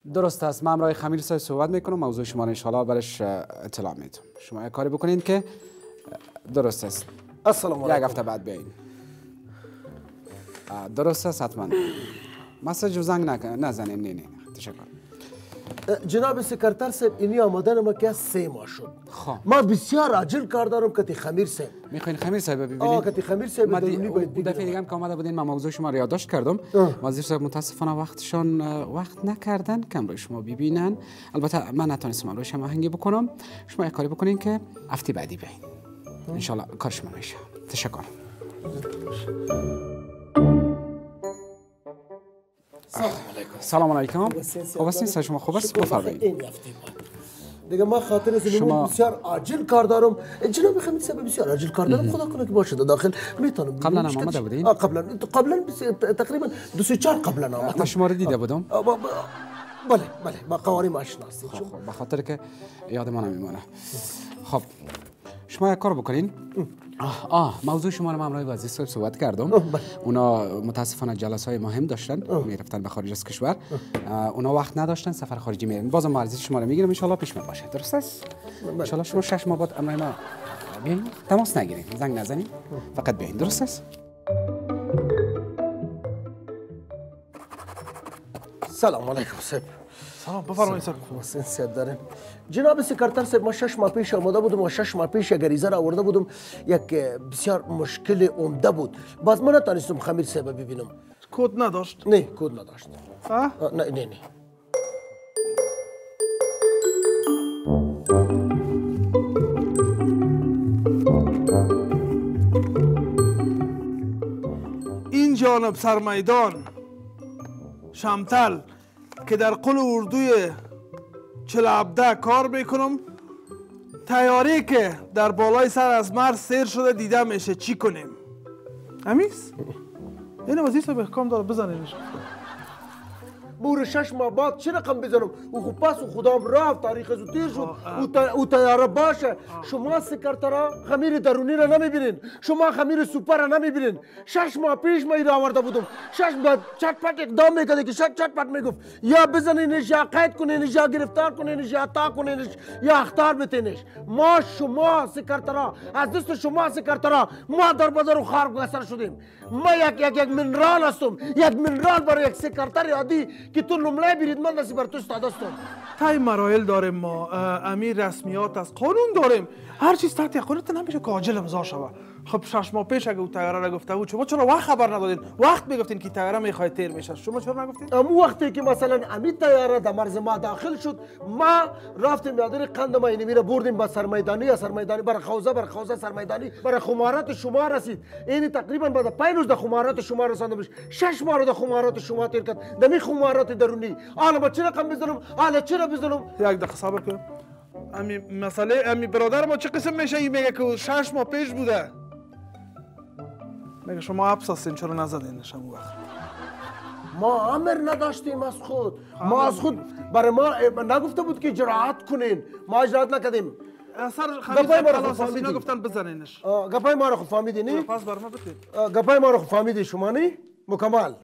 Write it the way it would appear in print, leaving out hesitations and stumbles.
درست است. من امرای خمیر صاحب صحبت میکنم. موضوع شما رو ان شاء الله برش اطلاع میدم. شما یک کاری بکنین که درست است. السلام علیکم. یک هفته بعد بیاین. درست است حتما. مسیج زنگ نزنین. نه تشکر. جناب سکرتر صاحب اینی آمدن ما که 3 ماه شد. ما بسیار عاجل کار دارم کتی خمیر صاحب. میخواین خمیر صاحب ببینید؟ کتی خمیر صاحب درونی باید ببینید. دفعه دیگه هم که آمده بودین من موضوع شما رو یادداشت کردم. وزیر صاحب متاسفانه وقت نکردن کم روی شما ببینن. البته من نتونستم روش هماهنگی بکنم. شما یک کاری بکنین که هفته بعدی بیاین. ان شاء الله کار شما میشه. تشکر. سلام علیکم. خوب هستین؟ شما خوب است؟ بفرمایید. دیگه ما خاطر شما بسیار عاجل کار دارم. جناب خمیر صاحب بسیار عاجل کار دارم. خدا کنه که باشه داخل میتونم. قبلا هم آمده بودین؟ قبلا تقریبا 2-4 قبلا آمدم. من شما رو دیده بودم. بله با قوانین آشنا هستید. به خاطر که یادم نمیمونه. خب شما یک کار بکنین. موضوع شما رو من امروز وزیر صاحب صحبت کردم. اونا متاسفانه جلسه‌های مهم داشتن، میرفتن به خارج از کشور. اونا وقت نداشتن، سفر خارجی میرن. بازم معرضی شما رو میگیرم ان شاء الله پیش می باشه. درست است؟ ان شاء الله شما 6 ماه بعد امروز ما بیاین. تماس نگیرین، زنگ نزنین. فقط بیاین. درست است؟ سلام علیکم صاحب. سلام بفرمایید صاحب. سیادت داریم. جناب سکرتر صاحب ما 6 ماه پیش آمده بودم و 6 ماه پیش غریزه را آورده بودم. یک بسیار مشکل عمده بود. باز من نتونستم خمیر صاحب ببینم. کد نداشت؟ نه کد نداشت. نه این جانب سرمیدان شمتل که در قل اردوی چلعبده کار میکنم، تیاری که در بالای سر از مرز سیر شده دیده میشه. چی کنیم؟ امیس؟ این وزیر صاحب احکام داره بزنینش. بور 6 ماه بعد چه رقم بزنم؟ او خب پس او خودم رفت، تاریخ از تیر شد. او تیاره باشه. شما سکرترا خمیر درونی را نمیبینین. شما خمیر سوپر را نمیبینین. 6 ماه پیش ما ایرا آورده بودم. 6 بعد چت پت اقدام میکرده که چت پت میگفت یا بزنینش یا قید کنینش یا گرفتار کنینش یا تا کنینش یا اخطار بتینش. ما شما سکرترا از دست شما سکرترا ما در بازار خار گسر شدیم. ما یک منرال هستم. یک منرال برای یک سکرتر عادی که تو نمره برید من دستی بر تو استاد هستم. تای مراحل داریم ما. امیر رسمیات از قانون داریم. هر چیز تحت قانون نمیشه که عاجل امضا شوه. خب 6 ماه پیش اگه او تیاره را گفته بود شما چرا وقت خبر ندادین؟ وقت میگفتین که تیاره میخواد تیر میشه. شما چرا نگفتین؟ امو وقتی که مثلا امید تیاره در مرز ما داخل شد ما رفتیم یادر قند ما اینی میره بردیم به سرمیدانی برای خوزه سرمیدانی برای خمارات شما رسید. این تقریبا بعد 5 روز در خمارات شما رسانده میشه. 6 ماه رو در خمارات شما تیر کرد. دمی خمارات درونی. حالا ما چه رقم بزنم؟ حالا چرا بزنم؟ یک دقیقه صبر کن. امی برادر ما چه قسم میشه؟ این میگه که 6 ماه پیش بوده. میگه شما حبس هستین چرا نزدینش اون وقت؟ ما امر نداشتیم از خود. ما از خود برای ما نگفته بود که اجراعات کنین. ما اجراعات نکردیم. سر خمیر اینا گفتن بزنینش. گپای ما رو خود فهمیدی نه؟ پس بر ما بده. گپای ما رو خود فهمیدی شما نه؟ مکمل.